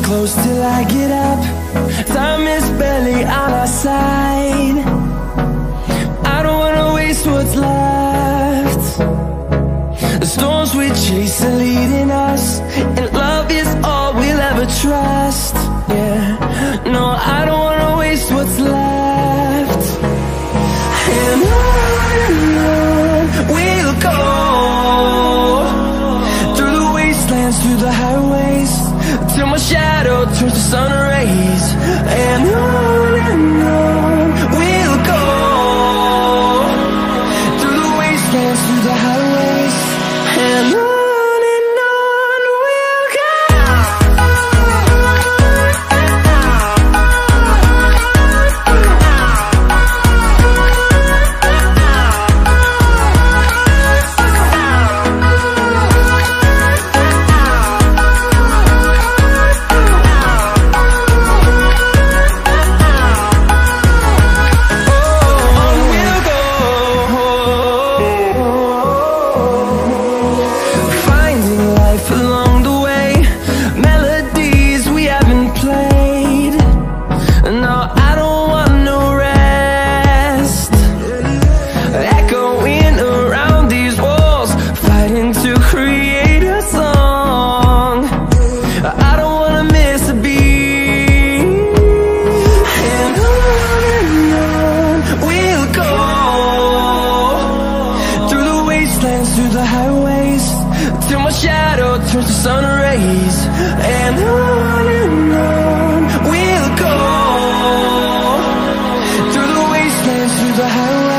close till I get up. Time is barely on our side. I don't wanna waste what's left. The storms we chase are leading us, and love is all we'll ever trust. Yeah, no, I don't wanna waste what's left. And on we'll go, through the wastelands, through the highways, till my shadow turns to sun rays. And on we'll go, through the wastelands, through the highways, and on we'll go. Through the highways, till my shadow turns to sun rays. And on we'll go, through the wastelands, through the highways.